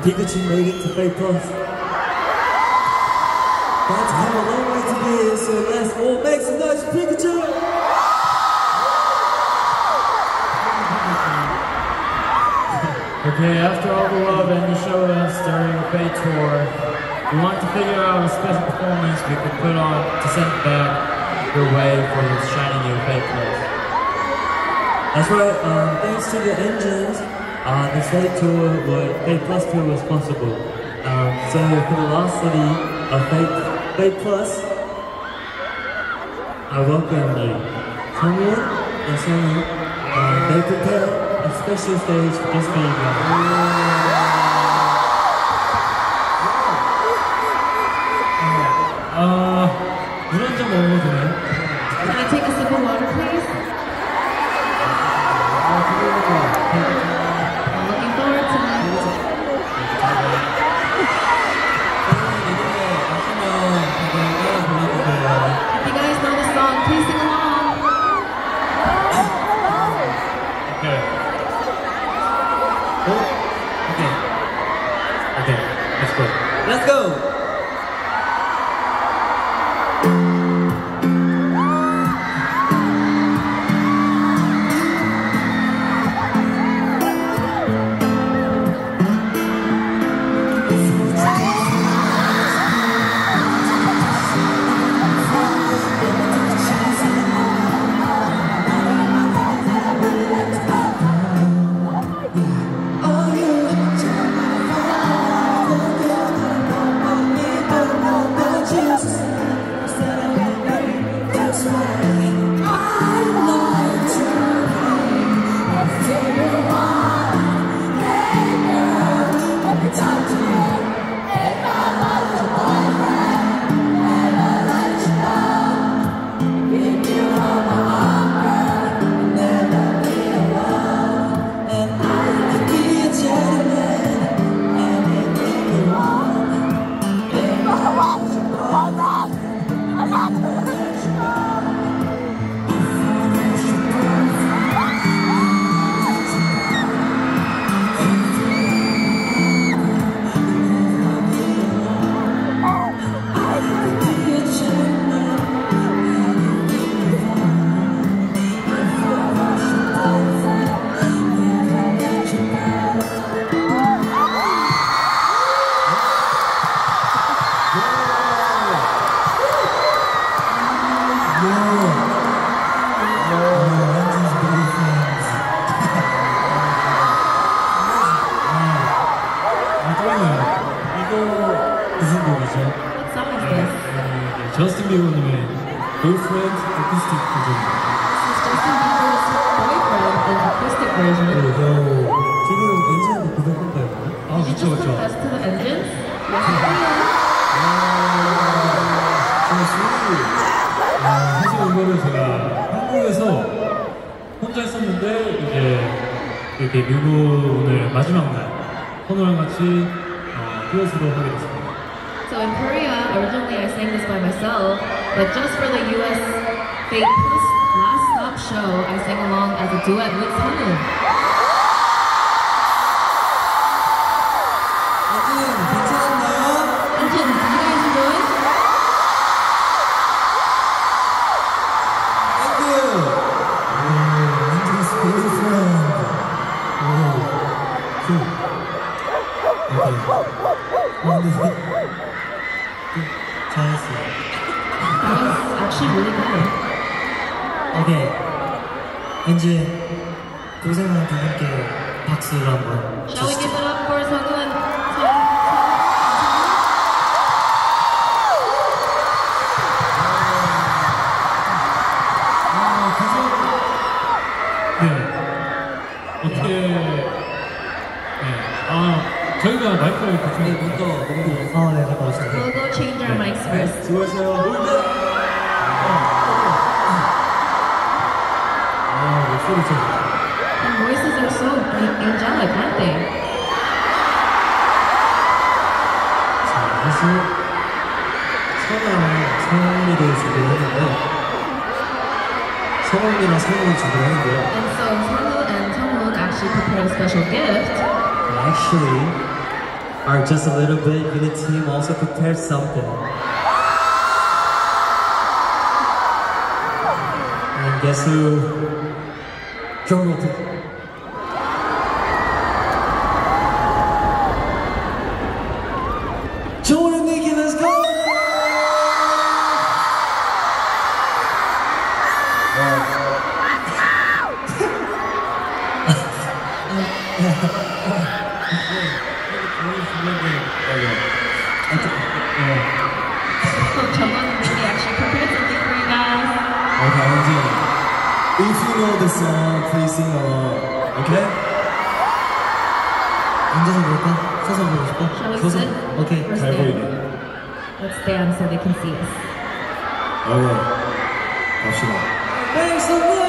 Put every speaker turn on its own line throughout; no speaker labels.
Pikachu made it to Fate Plus. But I have a long way to be here, so let's all make some noise for Pikachu!
Okay, after all the love that you showed us during the Fate tour, we want to figure out a special performance we could put on to send back your way for this shiny new Fate Plus.
That's right, thanks to the engines, the Fate Plus tour was possible. So for the last study of Fate Plus, I welcome you. Tommy and Sonny, they prepared a special stage just for you guys.
물 한 잔 먹어도 되나요?
Can I take a sip of water, please? I'm looking forward to it. If you guys know the song, please sing along.
Okay. Okay, let's go.
Let's go!
저스틴 비버님의 Boyfriend Acoustic 버전.
This is Justin Bieber's Boyfriend in acoustic version.
지금 엔진한테 구독한가요?
아,
Did you
그쵸,
just
그쵸.
confess to the engines? Yes,
사실 이거를 제가 한국에서 혼자 했었는데 이제 이렇게 미국 오늘 마지막 날 헌호랑 같이 듀엣으로 하게 됐습니다.
So in Korea, originally I sang this by myself, but just for the US Fate Plus last stop show, I sang along as a duet with Sunwoon.
괜찮나요?
Engines, you guys enjoy?
Thank you! Engine's boyfriend! 잘했어요.
That was actually really good.
오케이. 엔진, 고생한 분께 박수를 한번
Shall we give it up for Sunwoon and
어떻게 저희가 마이크를 이렇게
네, 먼저 네, 갔다 오세요.
We'll go change our mics first.
수고하세요.
목소리 좀
Their voices are so angelic, aren't they?
사실 성원이를 준비를 했는데 성원이랑 성원을 준비를 했는데요.
And so Sunwoon and Sunwoon actually prepared a special gift.
Actually, or just a little bit, unit team also prepared something. And guess who? Drum roll, please. Joan and Nikki, let's go!
He actually prepared something for you guys.
Okay, if you know the song, please sing along. Okay? 앉아서 볼까? 서서 보고 싶어?
Shall we
서서?
sit?
오케이,
Or
잘
stand?
보이게.
Let's stand so they can see us.
오케이, 갑시다. Thanks so much!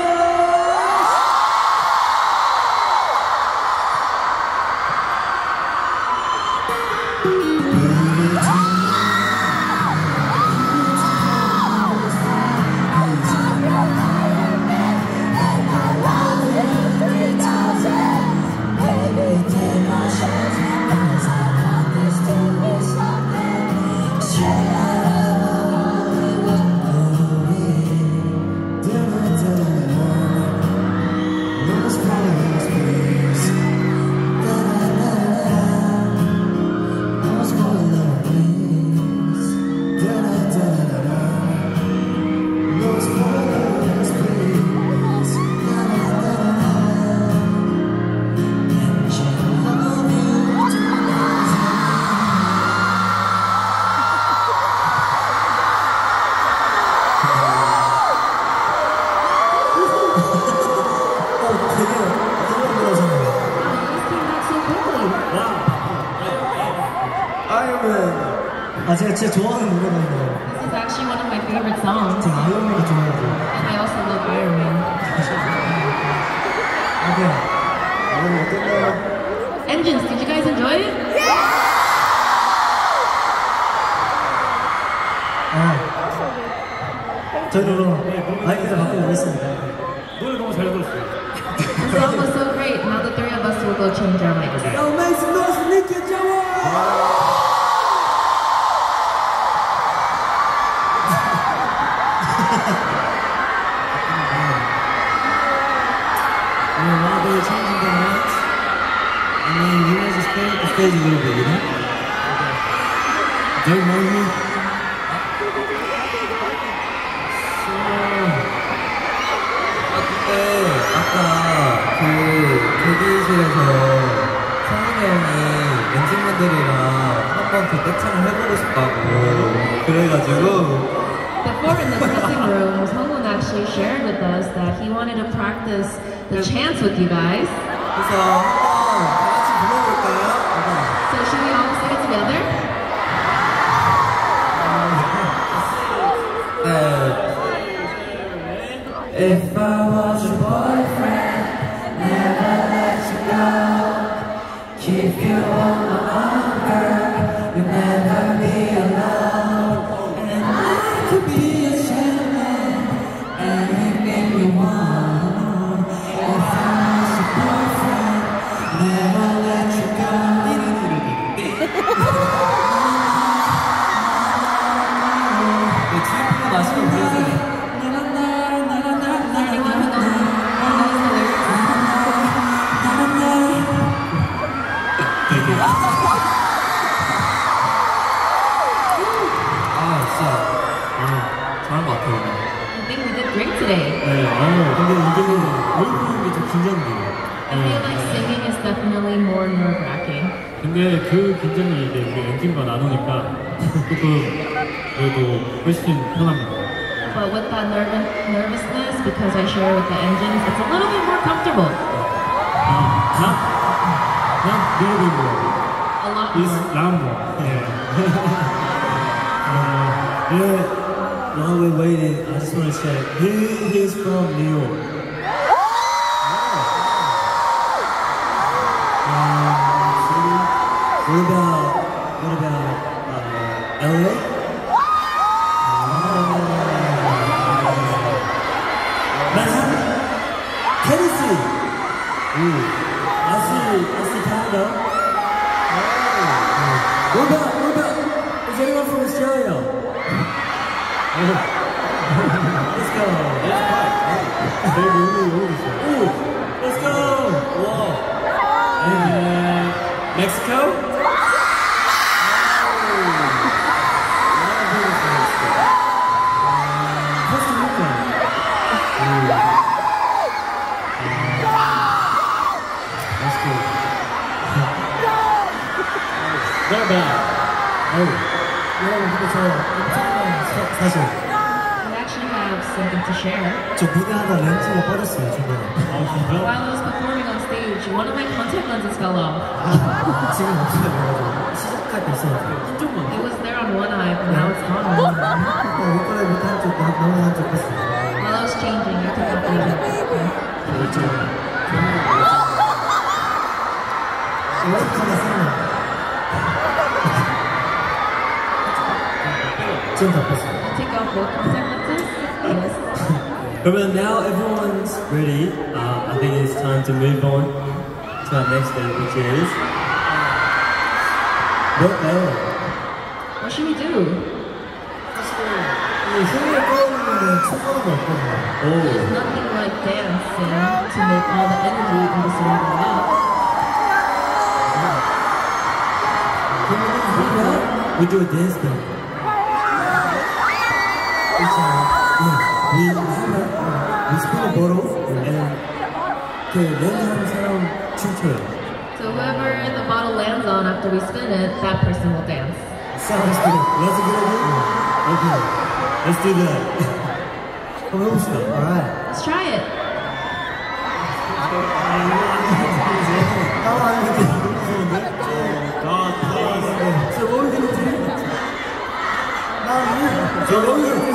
아, 제가 진짜 좋아하는 노래거든요.
This is actually one of my favorite songs.
제가 아이언맨을 좋아하고.
And I also love Iron Man.
오케이. 여러분 어땠나요?
Engines, did you guys enjoy it?
저희도 마이크를 갖고 오겠습니다.
노래 너무 잘 들었어요.
The song was so great. Now the three of us will go change our mics.
Make some noise for Nicky and Joe! While they're changing the mics, I mean, you guys just play the stage a little bit, you know? Do you know me? 아까 그 대기실에서 성훈이 형이 엔진분들이랑 한번 더 떼창을 해보고 싶다고 그래가지고
Before in the dressing room, Sungwoon actually shared with us that he wanted to practice the chants with you guys.
그래서 한번 다 같이 불러볼까요?
So should we all sing it together?
If I was your boyfriend, never let you go. Keep you on my arm, girl. You'll never be alone. And I could be a gentleman, anything you want. If I was your boyfriend, never let you go. 뒤에 마시면 보여주세요. 잘한 것 같아요.
I think we did great today.
네, 근데 이게 얼굴 보는 게 좀 긴장돼요.
I feel like singing is definitely more nerve-wracking.
근데 그 긴장이 이제 우리 엔진과 나누니까 조금 그래도 훨씬 편합니다.
But with that nervousness, because I share with the engines, it's a little bit more comfortable.
Not really more.
A lot
It's
more.
loud more. Yeah.
While we're waiting, I just want to say, he is from New York. What about LA? Manhattan? Tennessee? I see Canada. What about, is anyone from Australia? Let's go. Let's go. Whoa. Mexico? Costa Rica. That's cool. Not bad. Oh. 여러분 근데 저 사실
We actually have something to share.
저 무대하다 렌즈가 빠졌어요 중간에.
While I was performing on stage, one of my contact lenses fell off.
지금 없어요. 그래가지고 시작할 때 있었는데 한쪽만.
It was there on one eye, but now it's gone.
이거를 못한 쪽, 나만 한쪽 뺐어요.
While I was changing, I took out the other.
그렇죠. 이렇게 쓰면 지금 다 뺐어요.
I'll take out both contact lenses. Yes.
그러면 now everyone's ready. I think it's time to move on to our next day, which is 뭘까요?
What should we do?
이 흥을 끌어오는 초보는 없거든요.
There's nothing like dancing to make all the energy in the song go up.
We do a dance battle. We spin a bottle and 그 랜드하는 사람 춤춰요.
So whoever the bottle lands on after we spin it, that person will dance.
Sounds good. That's a good idea. Okay, let's do that. 한번 해봅시다. Alright.
Let's try it.
So what are we gonna do? So what are we gonna do?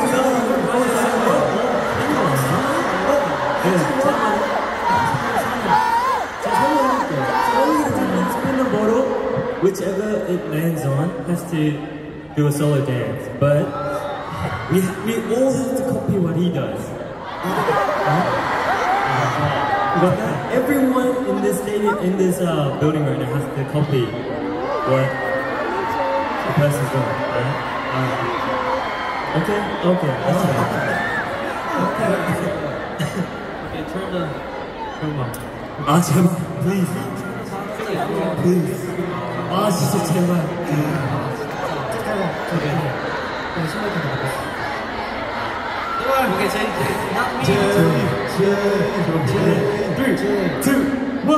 Spin the bottle, whichever it lands on has to do a solo dance, but we all have to copy what he does. But everyone in this stadium, in this building right now has to copy what the person's doing, right? Okay, that's right. Okay, turn on. 아 제발, please. 아 진짜 제발.
Okay, not me.
3, 2, 1.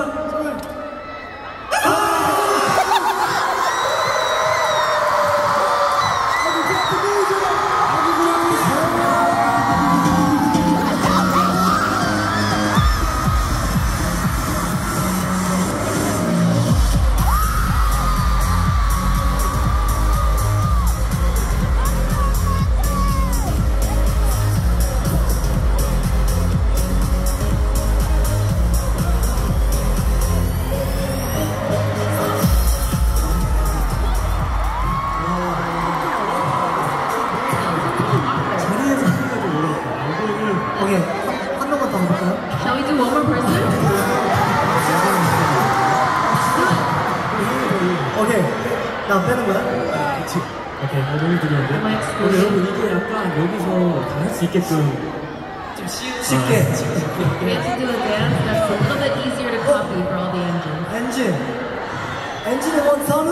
Shall we do one more person?
오케이, 나 빼는 거야?
오케이, 너무 두려운데?
Am I
근데
excluded?
여러분 이게 약간 여기서 다 할 수 있게끔
쉽게.
We have to do a dance that's a little bit easier to copy for all the engines.
엔진의 원선우?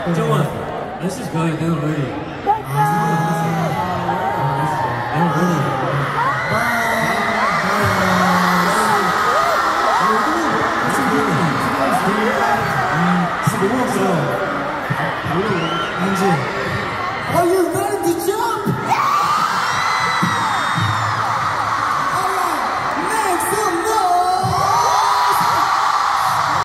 Joan, let's just go. They're ready. They're ready. Bye.